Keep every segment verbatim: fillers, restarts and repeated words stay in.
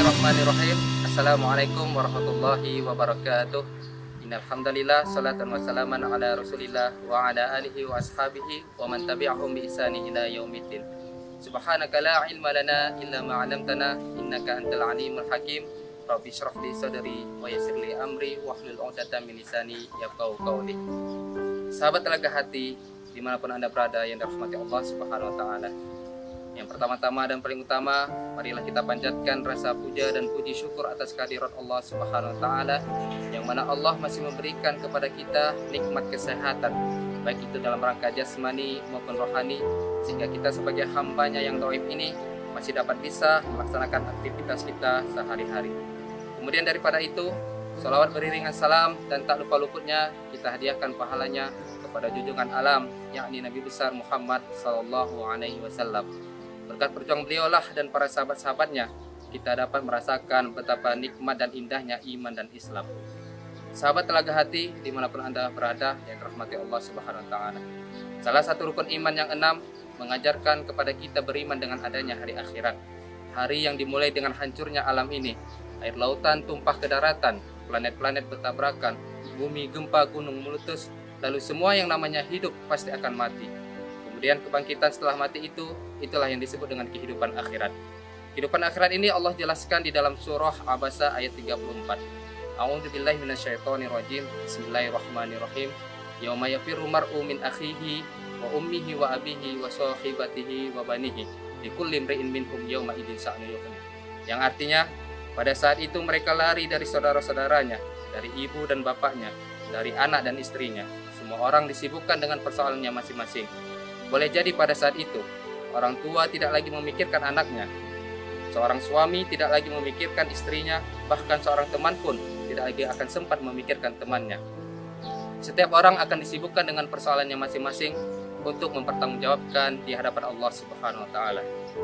Bismillahirrahmanirrahim. Assalamualaikum warahmatullahi wabarakatuh. Innal hamdalillah, salatan wassalaman ala Rasulillah wa ala alihi wa ashabihi wa man tabi'ahum bi ihsani ila yaumiddin. Subhanaka la ilma lana illa ma 'allamtana innaka antal alimul hakim. Rabbi shrah li sadri wa yassir li amri wahlul 'uqdatam min lisani yafqahu qawli. Sahabat Telaga Hati dimanapun Anda berada yang dirahmati Allah Subhanahu wa taala. Yang pertama-tama dan paling utama, marilah kita panjatkan rasa puja dan puji syukur atas kehadirat Allah Subhanahu wa taala, yang mana Allah masih memberikan kepada kita nikmat kesehatan, baik itu dalam rangka jasmani maupun rohani, sehingga kita sebagai hambanya yang dhaif ini masih dapat bisa melaksanakan aktivitas kita sehari-hari. Kemudian daripada itu, salawat beriringan salam dan tak lupa luputnya kita hadiahkan pahalanya kepada junjungan alam, yakni Nabi besar Muhammad sallallahu alaihi wasallam. Berkat perjuangan beliaulah dan para sahabat-sahabatnya, kita dapat merasakan betapa nikmat dan indahnya iman dan Islam. Sahabat Telaga Hati dimanapun Anda berada yang dirahmati Allah Subhanahu wa taala. Salah satu rukun iman yang enam mengajarkan kepada kita beriman dengan adanya hari akhirat. Hari yang dimulai dengan hancurnya alam ini. Air lautan tumpah ke daratan, planet-planet bertabrakan, bumi gempa, gunung meletus, lalu semua yang namanya hidup pasti akan mati. Kemudian kebangkitan setelah mati itu, itulah yang disebut dengan kehidupan akhirat. Kehidupan akhirat ini Allah jelaskan di dalam surah Abasa ayat tiga puluh empat. A'udzubillahi minasyaitonirrajim. Bismillahirrahmanirrahim. Yauma yafirru mar'u min akhihi wa ummihi wa abihi wa sahibatihi wa banihi likulli imri'in minhum yauma idzin sha'nu yughni. Yang artinya, pada saat itu mereka lari dari saudara-saudaranya, dari ibu dan bapaknya, dari anak dan istrinya. Semua orang disibukkan dengan persoalannya masing-masing. Boleh jadi pada saat itu, orang tua tidak lagi memikirkan anaknya, seorang suami tidak lagi memikirkan istrinya, bahkan seorang teman pun tidak lagi akan sempat memikirkan temannya. Setiap orang akan disibukkan dengan persoalannya masing-masing untuk mempertanggungjawabkan di hadapan Allah Subhanahu wa taala.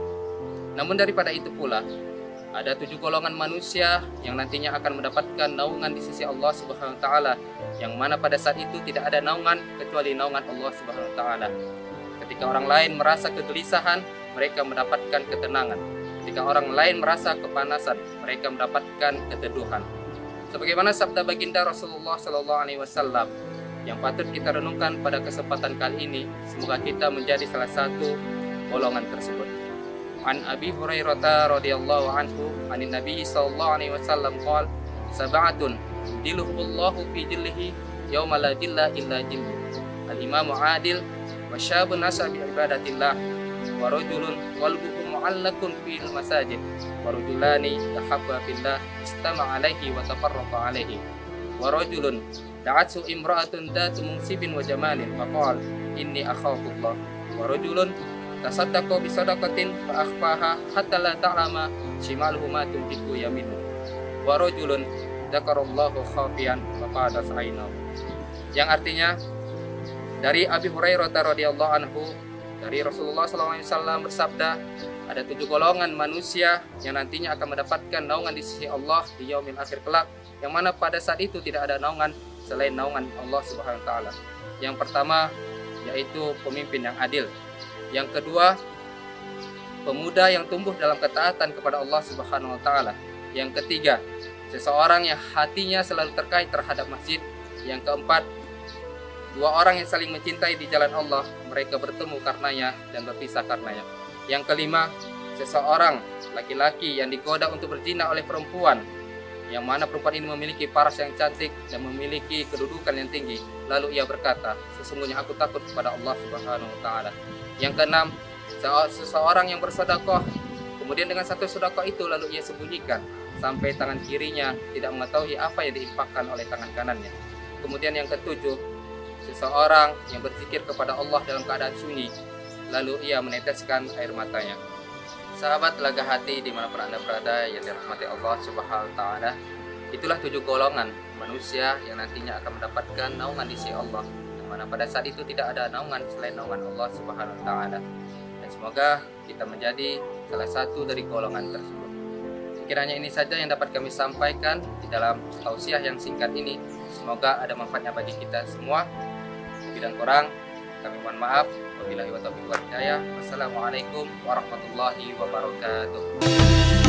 Namun daripada itu pula, ada tujuh golongan manusia yang nantinya akan mendapatkan naungan di sisi Allah Subhanahu wa taala, yang mana pada saat itu tidak ada naungan kecuali naungan Allah Subhanahu wa taala. Ketika orang lain merasa kegelisahan, mereka mendapatkan ketenangan. Ketika orang lain merasa kepanasan, mereka mendapatkan keteduhan. Sebagaimana sabda baginda Rasulullah Sallallahu Alaihi Wasallam yang patut kita renungkan pada kesempatan kali ini, semoga kita menjadi salah satu golongan tersebut. An Abi Hurairah radhiyallahu anhu, anin Nabi sallallahu alaihi wasallam qala, sab'atun yudhilluhullahu fi dhillihi yauma la dhilla illa dhilluh. Al-imamu adil wa syabun nasa bi ibadatillah wa rajulun qalbuhu mu'allaqun fil masajid wa rajulani tahabba fillah istama'a alaihi wa tafarraqa alaihi wa rajulun da'atsu imra'atun datu munsibin wa jamalin faqala inni akhafullah wa rajulun tasaddaqa bi sadaqatin fa akhfaha hatta la ta'lama shimaluhu ma tunfiqu yaminu wa rajulun dzakarallahu khafiyan fa qadat 'ainahu. Yang artinya, dari Abi Hurairah radhiyallahu anhu, dari Rasulullah sallallahu alaihi wasallam bersabda, ada tujuh golongan manusia yang nantinya akan mendapatkan naungan di sisi Allah di yaumil akhir kelak, yang mana pada saat itu tidak ada naungan selain naungan Allah Subhanahu wa taala. Yang pertama yaitu pemimpin yang adil. Yang kedua, pemuda yang tumbuh dalam ketaatan kepada Allah Subhanahu wa taala. Yang ketiga, seseorang yang hatinya selalu terkait terhadap masjid. Yang keempat, dua orang yang saling mencintai di jalan Allah, mereka bertemu karenanya dan berpisah karenanya. Yang kelima, seseorang laki-laki yang digoda untuk berzina oleh perempuan, yang mana perempuan ini memiliki paras yang cantik dan memiliki kedudukan yang tinggi. Lalu ia berkata, sesungguhnya aku takut kepada Allah Subhanahu wa taala. Yang keenam, seseorang yang bersedekah, kemudian dengan satu sedekah itu lalu ia sembunyikan sampai tangan kirinya tidak mengetahui apa yang diinfakkan oleh tangan kanannya. Kemudian yang ketujuh, seseorang yang berzikir kepada Allah dalam keadaan sunyi, lalu ia meneteskan air matanya. Sahabat Telaga Hati dimanapun Anda berada yang dirahmati Allah Subhanahu wa taala, itulah tujuh golongan manusia yang nantinya akan mendapatkan naungan di sisi Allah, yang mana pada saat itu tidak ada naungan selain naungan Allah Subhanahu wa taala. Dan semoga kita menjadi salah satu dari golongan tersebut. Kiranya ini saja yang dapat kami sampaikan di dalam tausiah yang singkat ini. Semoga ada manfaatnya bagi kita semua. Lebih dan kurang kami mohon maaf. Wabillahi wa taufiq wal hidayah. Wassalamualaikum warahmatullahi wabarakatuh.